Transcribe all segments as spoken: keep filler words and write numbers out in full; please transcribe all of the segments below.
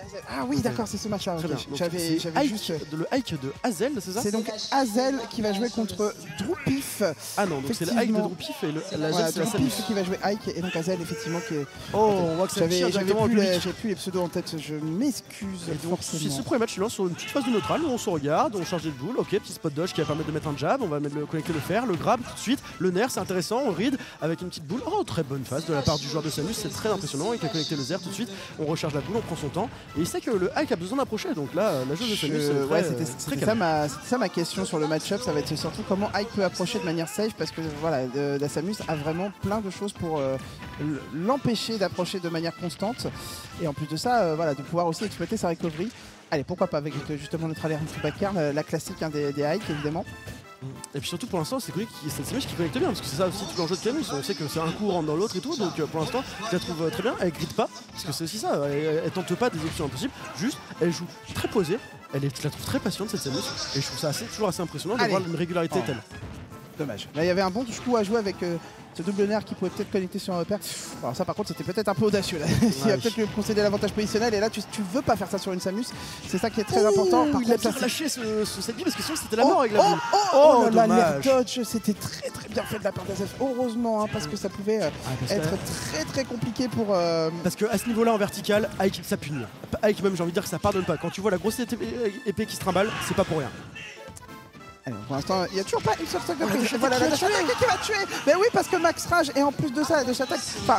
Ah oui, d'accord, c'est ce match-là. Okay. J'avais juste le hike de Hazel, c'est ça? C'est donc Hazel qui va jouer contre Droupif. Ah non, donc c'est le hike de Droupif et le la voilà, c'est la Droupif qui va jouer hike et donc Hazel effectivement qui est... Oh, on voit que j'avais plus, les, plus les pseudos en tête, je m'excuse forcément. Ce premier match, tu lances sur une petite phase de neutral où on se regarde, on charge les boules, ok, petit spot dodge qui va permettre de mettre un jab, on va mettre le connecter le fer, le grab tout de suite, le nerf c'est intéressant, on read avec une petite boule. Oh, très bonne phase de la part du joueur de Samus, c'est très impressionnant, il a connecté le zère tout de suite, on recharge la boule, on prend son temps et il sait que le hike a besoin d'approcher, donc là la joueuse de Samus c'est ouais, c'était ça, ma, ça ma question sur le match-up, ça va être surtout comment Ike peut approcher de manière safe parce que voilà, de, la Samus a vraiment plein de choses pour euh, l'empêcher d'approcher de manière constante et en plus de ça, euh, voilà, de pouvoir aussi exploiter sa recovery. Allez, pourquoi pas avec justement notre alerte backcar, la, la classique hein, des, des hikes évidemment. Et puis surtout pour l'instant c'est cette Samus qui connecte bien parce que c'est ça aussi tout l'enjeu de Samus, on sait que c'est un coup rentre dans l'autre et tout, donc pour l'instant je la trouve très bien, elle grite pas parce que c'est aussi ça, elle, elle tente pas des options impossibles, juste elle joue très posée, elle est, je la trouve très patiente cette Samus et je trouve ça assez, toujours assez impressionnant de voir une régularité oh. telle. Dommage. Là il y avait un bon coup à jouer avec euh, ce double nerf qui pouvait peut-être connecter sur un repère. Alors ça par contre c'était peut-être un peu audacieux là. Il va peut-être lui concéder l'avantage positionnel et là tu, tu veux pas faire ça sur une Samus. C'est ça qui est très Ouh, important. Par il contre, a bien lâché ce, ce set parce que sinon c'était la mort oh, avec la boule. Oh, oh, oh, oh la l'air dodge, c'était très très bien fait de la part d'A Z F. Heureusement hein, parce que ça pouvait euh, ah, être très très compliqué pour... Euh... Parce qu'à ce niveau-là en vertical, Ike ça punit. Ike même j'ai envie de dire que ça pardonne pas. Quand tu vois la grosse épée qui se trimballe, c'est pas pour rien. Alors, pour l'instant, il n'y a toujours pas une seule stock de prise. Voilà, la Dash Attack qui va tuer. Mais oui, parce que Max Rage, et en plus de ça, la Dash Attack, enfin,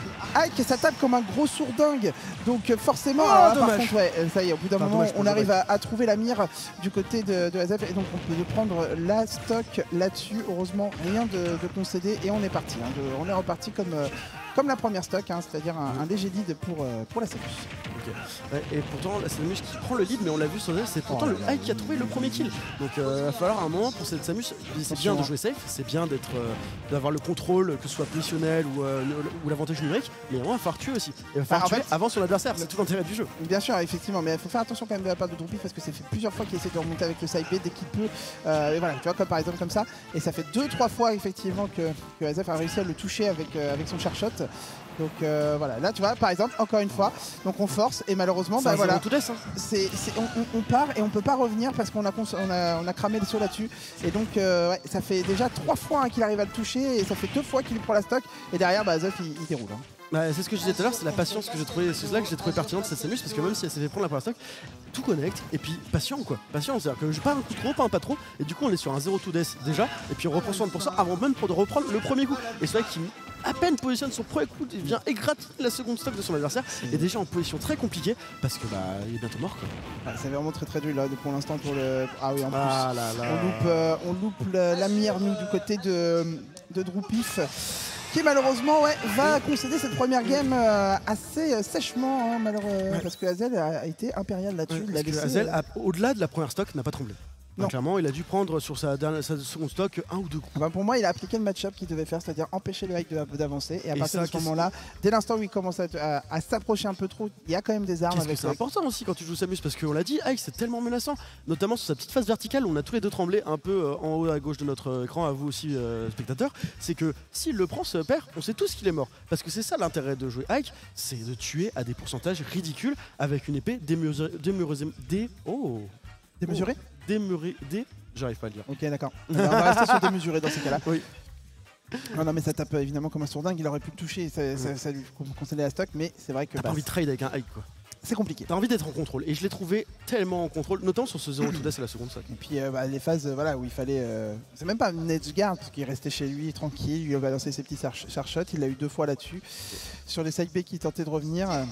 Ike s'attaque comme un gros sourdingue. Donc forcément, oh, alors, par contre, ouais, ça y est, au bout d'un moment, on arrive à, à trouver la mire du côté de, de A Z F. Et donc, on peut prendre la stock là-dessus. Heureusement, rien de, de concédé. Et on est parti. Hein, de, on est reparti comme... Euh, Comme la première stock, hein, c'est-à-dire un, un léger lead pour, euh, pour la Samus. Okay. Ouais, et pourtant, la Samus qui prend le lead, mais on l'a vu sur le c'est pourtant oh, le Ike qui a trouvé le premier kill. Donc il euh, va falloir un moment pour cette Samus, c'est bien de jouer safe, c'est bien d'être, euh, d'avoir le contrôle, que ce soit positionnel ou, euh, ou l'avantage numérique, mais on va falloir tuer aussi. Il va falloir bah, tuer fait, avant son adversaire, c'est tout l'intérêt du jeu. Bien sûr, effectivement, mais il faut faire attention quand même de la part de Droupif parce que c'est fait plusieurs fois qu'il essaie de remonter avec le side B dès qu'il peut. Euh, et voilà, tu vois, comme par exemple comme ça. Et ça fait deux trois fois effectivement que, que A Z F a réussi à le toucher avec, euh, avec son char shot. Donc euh, voilà, là tu vois, par exemple, encore une fois, donc on force et malheureusement, bah voilà, tout laisse, hein. c'est, c'est, on, on part et on peut pas revenir parce qu'on a, on a, on a cramé le saut là-dessus. Et donc euh, ouais, ça fait déjà trois fois hein, qu'il arrive à le toucher et ça fait deux fois qu'il lui prend la stock. Et derrière, bah, A Z F il, il déroule. Hein. Bah, c'est ce que je disais tout à l'heure, c'est la patience que j'ai trouvé, c'est là que j'ai trouvé pertinente cette Samus parce que même si elle s'est fait prendre la première stock, tout connecte et puis patient quoi, patient, c'est-à-dire que je pas un coup trop, pas un pas trop et du coup on est sur un zéro two death déjà et puis on reprend soixante pour cent avant même de reprendre le premier coup et c'est vrai qu'il à peine positionne son premier coup, il vient égratter la seconde stock de son adversaire et déjà en position très compliquée parce que bah il est bientôt mort quoi. Ah, c'est vraiment très très dur là pour l'instant pour le... Ah oui en ah plus là là. on loupe, euh, on loupe le, la mire nous du côté de, de Droupif qui malheureusement ouais, va concéder cette première game euh, assez euh, sèchement hein, malheureusement ouais. Parce que Hazel a, a été impérial là-dessus. Ouais, Hazel, euh... au-delà de la première stock, n'a pas tremblé. Non. Clairement, il a dû prendre sur sa, dernière, sa seconde stock un ou deux coups. Ah bah pour moi, il a appliqué le match-up qu'il devait faire, c'est-à-dire empêcher le hike d'avancer. Et à et partir ça, de ce moment-là, dès l'instant où il commence à, à, à s'approcher un peu trop, il y a quand même des armes. C'est important aussi quand tu joues Samus parce qu'on l'a dit, Ike c'est tellement menaçant, notamment sur sa petite phase verticale où on a tous les deux tremblé un peu euh, en haut à gauche de notre écran, à vous aussi euh, spectateurs. C'est que s'il le prend, ce père, on sait tous qu'il est mort. Parce que c'est ça l'intérêt de jouer Ike, c'est de tuer à des pourcentages ridicules avec une épée démesurée. Démesurée. Dé... Oh Démesurée oh. Démesurée. Dé... J'arrive pas à le dire. Ok, d'accord. On va rester sur démesuré dans ces cas-là. Oui. Non, non, mais ça tape évidemment comme un sourdingue. Il aurait pu le toucher, ça, oui. ça, ça lui concédait la stock, mais c'est vrai que. T'as bah, pas envie de trade avec un hike quoi. C'est compliqué. T'as envie d'être en contrôle et je l'ai trouvé tellement en contrôle, notamment sur ce zéro two death et la seconde stock. Et puis euh, bah, les phases euh, voilà, où il fallait. Euh... C'est même pas un edge guard parce qu'il restait chez lui tranquille, il a balancé ses petits char shots, il l'a eu deux fois là-dessus. Sur les side B qui tentaient de revenir. Euh...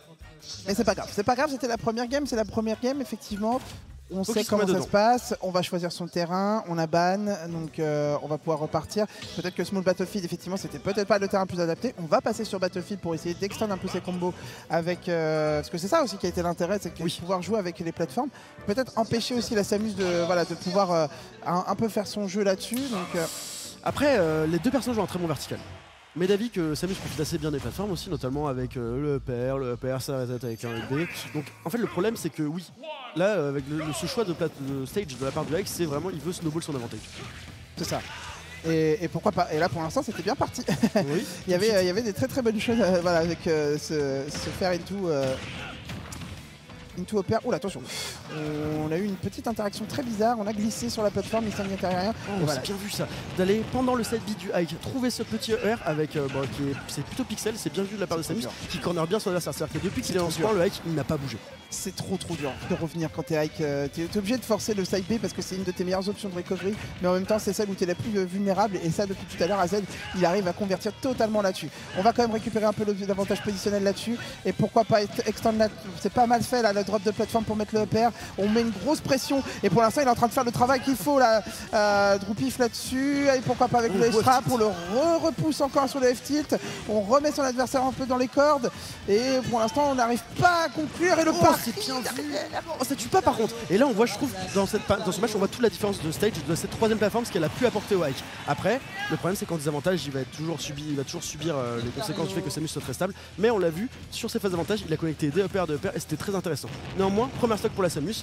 Mais c'est pas grave, c'est pas grave, c'était la première game, c'est la première game effectivement. On Faut sait comment ça dedans. se passe, on va choisir son terrain, on a ban, donc euh, on va pouvoir repartir. Peut-être que Small Battlefield, effectivement, c'était peut-être pas le terrain plus adapté. On va passer sur Battlefield pour essayer d'extendre un peu ses combos avec... Euh, parce que c'est ça aussi qui a été l'intérêt, c'est oui. pouvoir jouer avec les plateformes. Peut-être empêcher aussi la Samus de, voilà, de pouvoir euh, un, un peu faire son jeu là-dessus. Euh... Après, euh, les deux personnages ont un très bon vertical. Mais d'avis que Samus profite assez bien des plateformes aussi, notamment avec euh, le E P R, le E P R ça reset avec un E B. Donc en fait le problème c'est que oui, là euh, avec le, le, ce choix de, plate, de stage de la part du Ike, c'est vraiment il veut snowball son avantage. C'est ça. Et, et pourquoi pas. Et là pour l'instant c'était bien parti. Oui, il, y avait, euh, il y avait des très très bonnes choses euh, voilà, avec euh, ce, ce faire et tout. Euh... Into Upper. Oula, attention. On a eu une petite interaction très bizarre. On a glissé sur la plateforme, il s'en n'y était rien. Oh, voilà. C'est bien vu ça. D'aller pendant le side B du hike, trouver ce petit E R avec, euh, bon, qui est, c'est plutôt pixel, c'est bien vu de la part de Samus, qui corner bien son adversaire. C'est-à-dire que depuis qu'il est en ce point, le hike, il n'a pas bougé. C'est trop trop dur de revenir quand t'es hike. Euh, t'es es obligé de forcer le side B parce que c'est une de tes meilleures options de recovery, mais en même temps c'est celle où t'es la plus euh, vulnérable, et ça depuis tout à l'heure A Z il arrive à convertir totalement là-dessus. On va quand même récupérer un peu l'avantage positionnel là-dessus, et pourquoi pas extendre là, c'est pas mal fait là, le drop de plateforme pour mettre le upper. On met une grosse pression et pour l'instant il est en train de faire le travail qu'il faut là, euh, Droupif là-dessus, et pourquoi pas avec oh, le strap, on le re-repousse encore sur le F-tilt, on remet son adversaire un peu dans les cordes, et pour l'instant on n'arrive pas à conclure, et le oh, parc c'est bien vu. Oh, ça tue pas par contre. Et là on voit, je trouve, dans, cette, dans ce match on voit toute la différence de stage de cette troisième plateforme, ce qu'elle a pu apporter au hike. Après le problème c'est qu'en désavantage il va être toujours subi, il va toujours subir euh, les conséquences du fait que Samus soit très stable, mais on l'a vu sur ses phases d'avantage, il a connecté des uppers, des uppers, et c'était très intéressant. Néanmoins, première stock pour la Samus,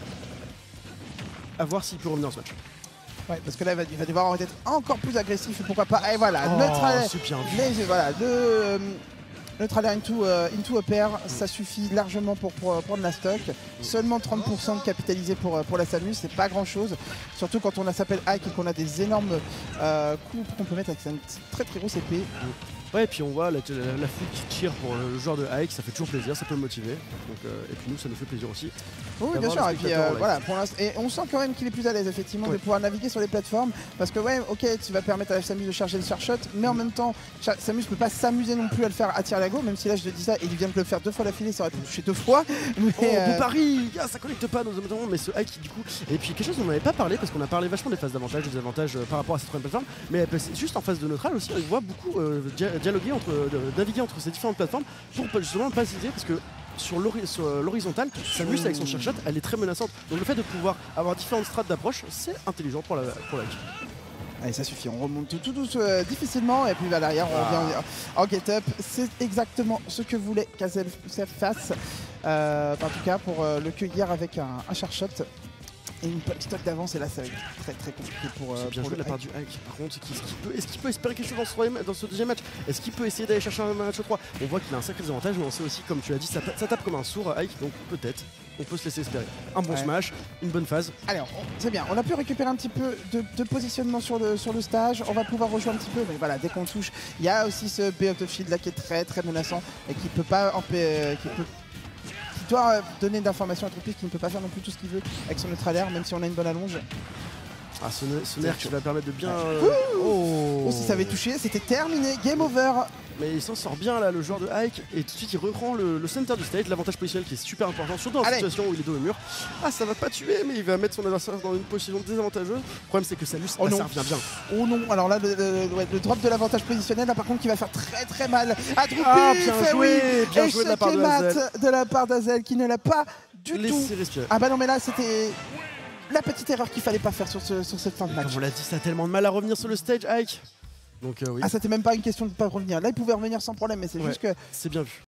à voir s'il peut revenir dans ce match. Ouais, parce que là il va, il va devoir être encore plus agressif, et pourquoi pas. Et voilà, oh, neutral, bien les, voilà, le euh, neutral into, euh, into upper, mm. ça suffit largement pour, pour prendre la stock. Mm. Seulement trente pour cent de capitalisé pour, pour la Samus, c'est pas grand chose, surtout quand on s'appelle Hike et qu'on a des énormes euh, coups qu'on peut mettre avec une très très grosse épée. Mm. Ouais, et puis on voit la, la, la foule qui tire pour le joueur de hike, ça fait toujours plaisir, ça peut le motiver. Donc, euh, et puis nous, ça nous fait plaisir aussi. Oui, bien sûr. Et, puis, euh, voilà, pour et on sent quand même qu'il est plus à l'aise, effectivement, ouais. de pouvoir naviguer sur les plateformes. Parce que, ouais, ok, tu vas permettre à la Samus de charger le charshot, mais en même temps, Samus ne peut pas s'amuser non plus à le faire à tir lago, même si là, je te dis ça, il vient de le faire deux fois d'affilée, ça aurait pu toucher deux fois. Mais, oh, euh... bon pari, ah, ça connecte pas dans un mais ce hike, du coup. Et puis, quelque chose dont on n'avait pas parlé, parce qu'on a parlé vachement des phases d'avantage, des désavantages euh, par rapport à cette troisième plateforme, mais euh, juste en phase de neutral aussi, on voit beaucoup euh, dialoguer entre. Euh, naviguer entre ces différentes plateformes pour justement ne pas hésiter, parce que sur l'horizontale, Samus avec son charshot, elle est très menaçante. Donc le fait de pouvoir avoir différentes strates d'approche, c'est intelligent pour la pour la Allez, ça suffit, on remonte tout, tout douce, euh, difficilement, et puis bah, derrière on ah. revient en get-up. C'est exactement ce que voulait qu'Azel fasse, euh, en tout cas pour euh, le cueillir avec un, un charshot. Et une petite stock d'avance, et là ça va être très très compliqué pour, euh, bien pour joué de la part du hike. Par contre, est-ce qu'il peut, est-ce qu'il peut espérer quelque chose dans ce, troisième, dans ce deuxième match? Est-ce qu'il peut essayer d'aller chercher un match trois? On voit qu'il a un sacré désavantage, mais on sait aussi, comme tu l'as dit, ça, ça tape comme un sourd hike, donc peut-être on peut se laisser espérer. Un bon ouais. smash, une bonne phase. Allez, c'est bien, on a pu récupérer un petit peu de, de positionnement sur le, sur le stage, on va pouvoir rejouer un petit peu, mais voilà, dès qu'on touche, il y a aussi ce B out of shield là qui est très très menaçant, et qui peut pas empêcher. Qui peut doit donner d'informations à Droupif, qui ne peut pas faire non plus tout ce qu'il veut avec son neutral air, même si on a une bonne allonge. Ah, ce, ce nerf qui va permettre de bien... Euh... Oh, oh, si ça avait touché, c'était terminé, game over. Mais il s'en sort bien là, le joueur de hike, et tout de suite il reprend le, le center du stage, l'avantage positionnel qui est super important, surtout dans la situation où il est dos au mur. Ah, ça va pas tuer, mais il va mettre son adversaire dans une position désavantageuse. Le problème c'est que Samus, oh ça revient bien. Oh non, alors là, le, le, le drop de l'avantage positionnel, là par contre, qui va faire très très mal à Droupif. Ah, bien joué, oui. bien joué de la part de Azel. de la part d'Azel, qui ne l'a pas du Laissez tout. Respirer. Ah bah non, mais là c'était la petite erreur qu'il fallait pas faire sur, ce, sur cette fin de match. Comme on l'a dit, ça a tellement de mal à revenir sur le stage hike. Donc euh, oui. Ah, c'était même pas une question de pas revenir. Là, il pouvait revenir sans problème, mais c'est ouais, juste que c'est bien vu.